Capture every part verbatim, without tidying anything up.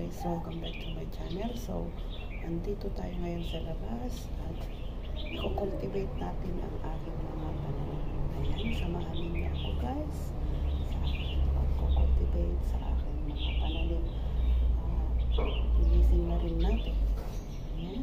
guys, welcome back to my channel. So, andito tayo ngayon sa labas at i-cultivate natin ang aking mga pananim. Ayan, samahan niyo ako guys sa pag-cultivate sa aking mga pananim. Uh, Inising na rin natin. Ayan.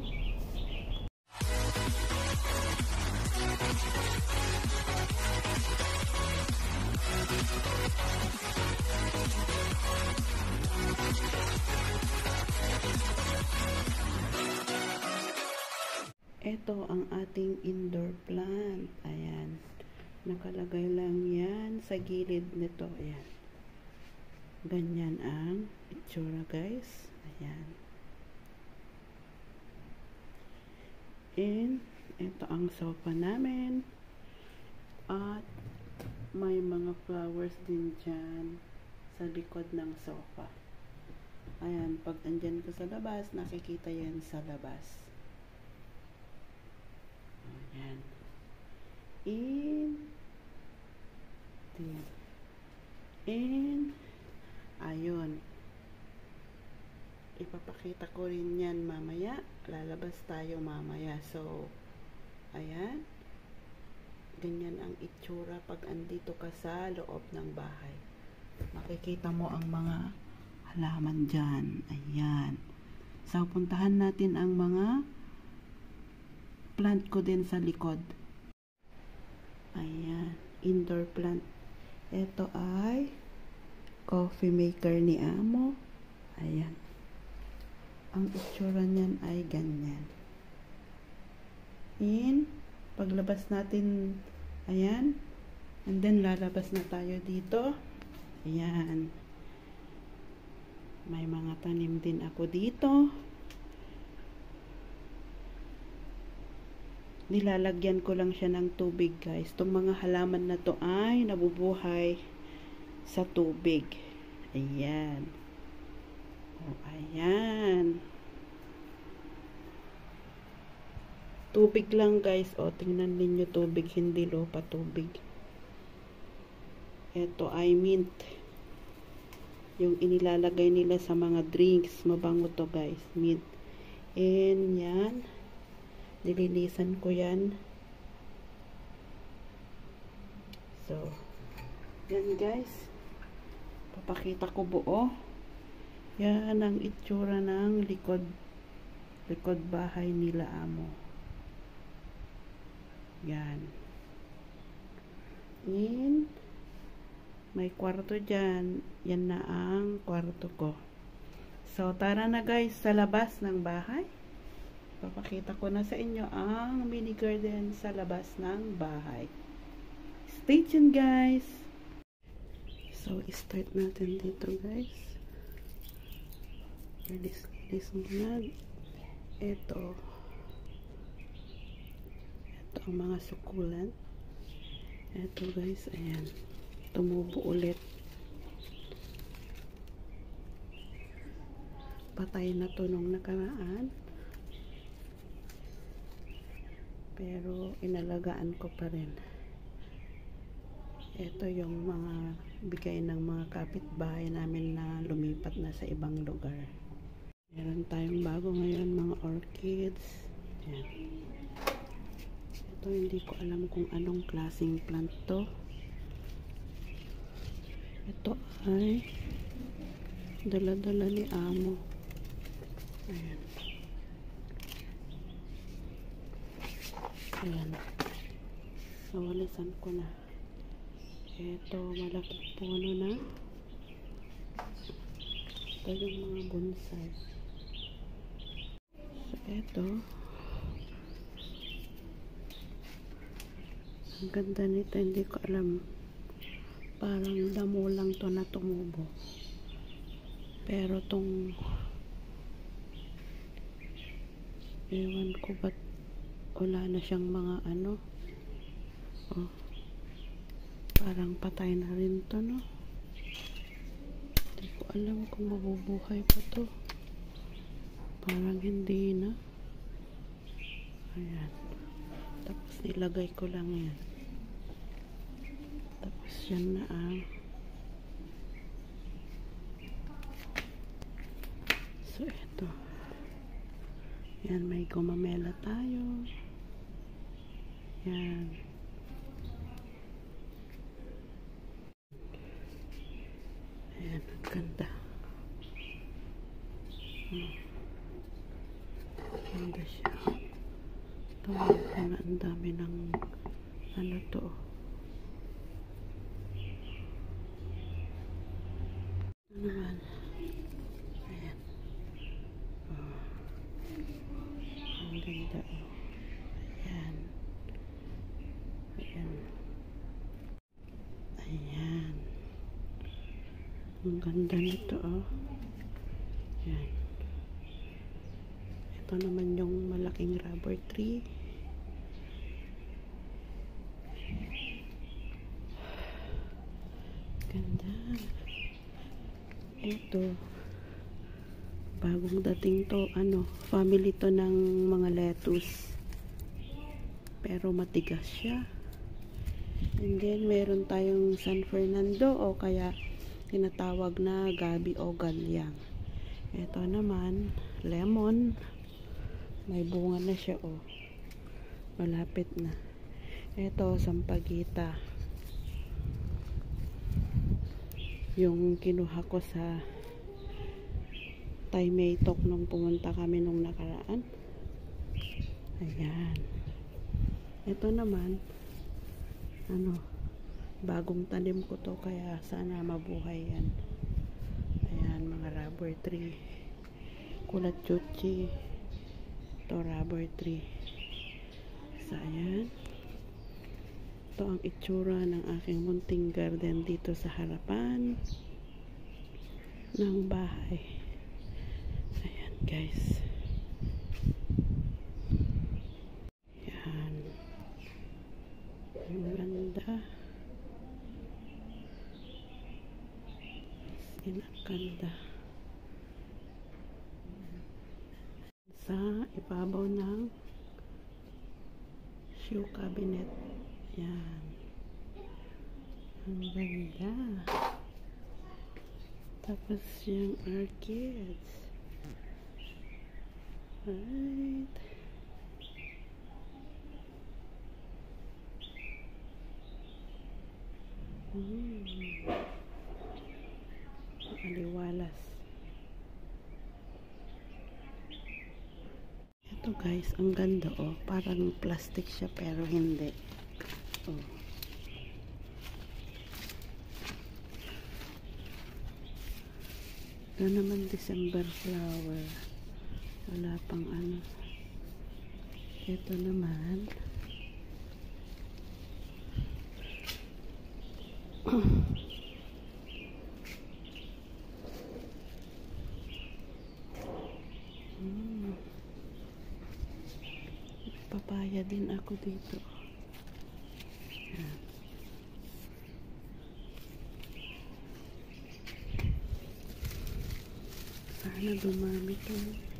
Ito ang ating indoor plant. Ayan. Nakalagay lang yan sa gilid nito. Ayan. Ganyan ang itsura guys. Ayan. And ito ang sofa namin. At may mga flowers din dyan sa likod ng sofa. Ayan. Pag andyan ko sa labas, nakikita yan sa labas. Ayan. And, and, ayun. Ipapakita ko rin yan mamaya. Lalabas tayo mamaya. So, ayan. Ganyan ang itsura pag andito ka sa loob ng bahay. Makikita mo ang mga halaman dyan. Ayan. So, puntahan natin ang mga plant ko din sa likod. Ayan, indoor plant. Ito ay coffee maker ni Amo. Ayan. Ang itsura niyan ay ganyan. In, paglabas natin, ayan. And then, lalabas na tayo dito. Ayan. May mga tanim din ako dito. Nilalagyan ko lang siya ng tubig guys. Itong mga halaman na to ay nabubuhay sa tubig. Ayan. O, ayan. Tubig lang guys. O, tingnan ninyo tubig. Hindi lupa, tubig. Ito ay mint. Yung inilalagay nila sa mga drinks. Mabango to guys. Mint. And yan. Nilinisan ko yan. So, yan guys. Papakita ko buo. Yan ang itsura ng likod likod bahay nila Amo. Yan. In, may kwarto dyan. Yan na ang kwarto ko. So, tara na guys sa labas ng bahay. Papakita ko na sa inyo ang mini garden sa labas ng bahay. Stay tuned guys! So, start natin dito guys. Linis-linis muna. Ito. Ito ang mga sukulan. Ito guys, ayan. Tumubo ulit. Patay na to nung nakaraan. Pero inalagaan ko pa rin. Ito yung mga bigay ng mga kapitbahay namin na lumipat na sa ibang lugar. Meron tayong bago ngayon mga orchids. Ayan. Ito hindi ko alam kung anong klaseng plant to. Ito ay dala-dala ni Amo. Ayan. Ayan. So, walisan ko na. Ito, malaking puno na. Ito yung mga bonsai. So, ito. Ang ganda nito, hindi ko alam. Parang damo lang to na tumubo. Pero tong ewan ko ba't wala na siyang mga ano. Oh. Parang patay na rin to, no? Hindi ko alam kung mabubuhay pa to. Parang hindi na. Ayan. Tapos nilagay ko lang yan. Tapos yan na ang So, ito. Yan, may gumamela tayo. Yan. Ayan, ang ganda. Hmm. Ganda siya. Ito, ang dami ng ano to. Ito naman. Ayan. Oh. Ang ganda. Oh. Ayan. Ayan. Ayan. Ang ganda nito, oh. Ayan. Ito naman yung malaking rubber tree. Ganda. Ito. Bagong dating to, ano, family to ng mga lettuce. Pero matigas siya. And then, meron tayong San Fernando o kaya tinatawag na gabi o galyang. Ito naman, lemon. May bunga na siya, oh. Malapit na. Ito, sampagita. Yung kinuha ko sa Thai Maytok nung pumunta kami nung nakaraan. Ayan. Ito naman, ano, bagong tanim ko to, kaya sana mabuhay yan. Ayan, mga rubber tree. Kulat chuchi. Ito, rubber tree. So, ayan. Ito ang itsura ng aking munting garden dito sa harapan ng bahay. Ayan, guys. Ayan. Ang ganda. Sinakanda. Sa ibabaw ng shoe cabinet. Ayan. Ang ganda. Tapos yung orchids. Right. Hmm. Aliwalas. Ito guys, ang ganda, oh. Parang plastic siya pero hindi. Oh. Ito naman December flower. Wala pang ano. Ito naman. hmm. Papaya din ako dito. Ayan. Sana dumami ito.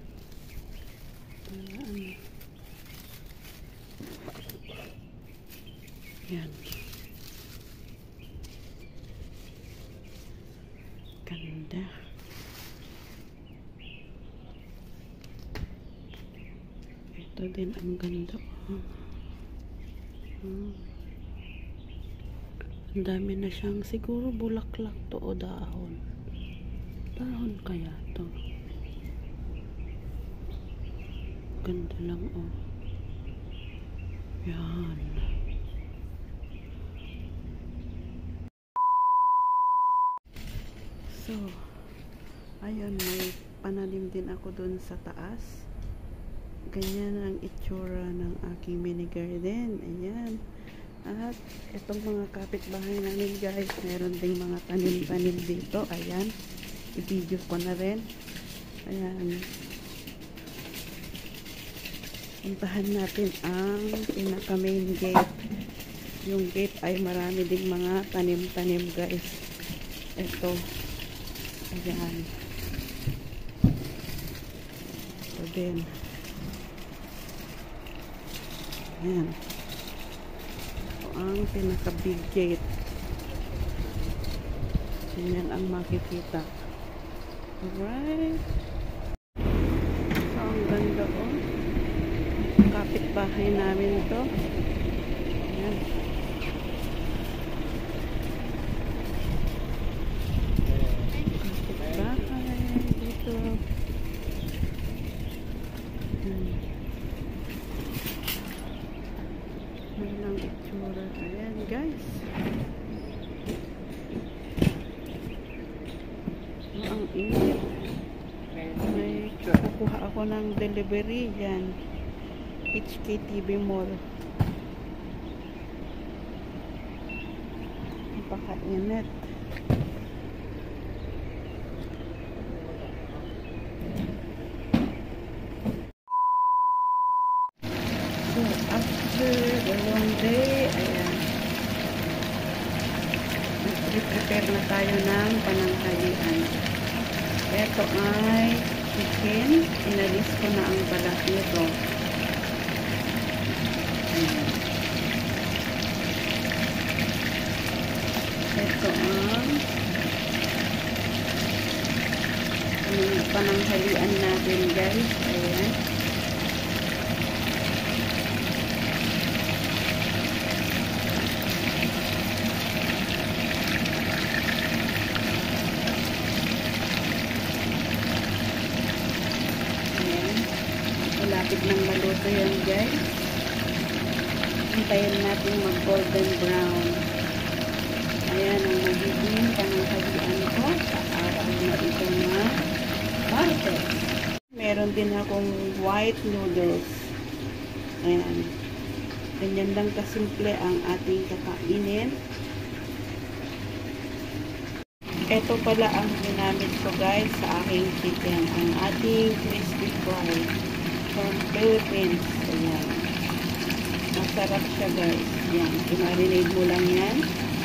Para ano. Yan. Ganda. Ito din ang ganda. Oh. Hmm. Ang dami na siyang, siguro bulaklak to o dahon. Dahon kaya to. Ganda lang, oh. Yan. So, ayun, may pananim din ako dun sa taas. Ganyan ang itsura ng aking mini garden. Ayan. At itong mga kapitbahay namin guys, meron ding mga tanim-tanim dito. Ayan. I-video ko na rin. Ayan. Puntahan natin ang pinaka main gate. Yung gate ay marami ding mga tanim-tanim guys. Ito. Ayan. Ito din. Ayan. Ito ang pinaka big gate. Yan ang makikita. Alright. ganda oh. Kapitbahay namin to. Ayan. Kapitbahay dito. Ayan. Walang itsura. Ayan guys. Oh, ang init. May kukuha ako ng delivery. Yan. H K T V Mall. Napaka-init. So, after the long day, ayan. Prepare na tayo ng pananghalian. Ito ay chicken. Inalis ko na ang balat nito. Ito ang ang pananghalian natin guys. Ayan. Ayan. Malapit ng maluto yan guys. Hintayin natin mag golden brown. Ayan ang magiging pananghalian ko sa araw na ito na Martes. Meron din akong white noodles. Ayan. Ganyan lang kasimple ang ating kakainin. Ito pala ang ginamit ko guys sa aking chicken. Ang ating crispy fry from Philippines. Ayan. Masarap siya guys. Yan. I-marinate mo lang yan.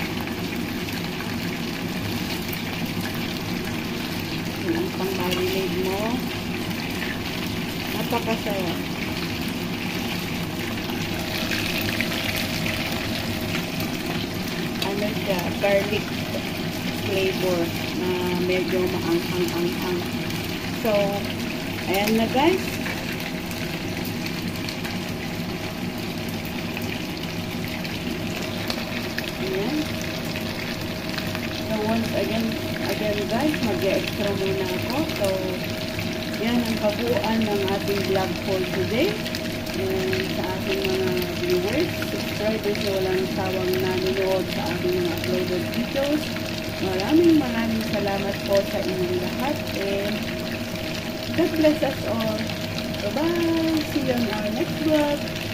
Yan ang pang-marinate mo. Napakasarap. Ano siya? Garlic flavor na medyo maanghang-anghang. So, ayan na guys. Ayan. So, once again, again guys, mag-extra muna ako. So, yan ang kabuuan ng ating vlog for today. And sa ating mga viewers, subscribers na walang sawang nanonood sa ating mga uploaded videos. Maraming maraming salamat po sa inyong lahat. And God bless us all. Bye-bye! See you on our next vlog.